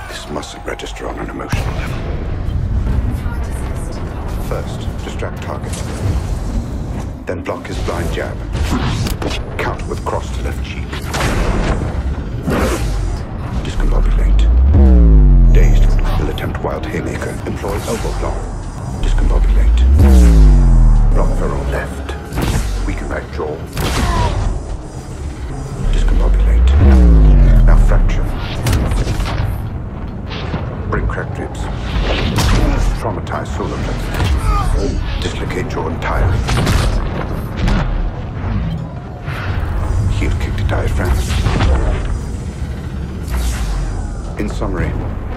This mustn't register on an emotional level. First, distract target. Then block his blind jab. Counter with cross to left cheek. Discombobulate. Dazed, will attempt wild haymaker. Employ elbow block. Discombobulate. Block feral left. Weaken right jaw. Discombobulate. Now fracture. Break cracked ribs. Traumatize solar plexus. Dislocate jaw entirely. Heel kick to diaphragm. In summary,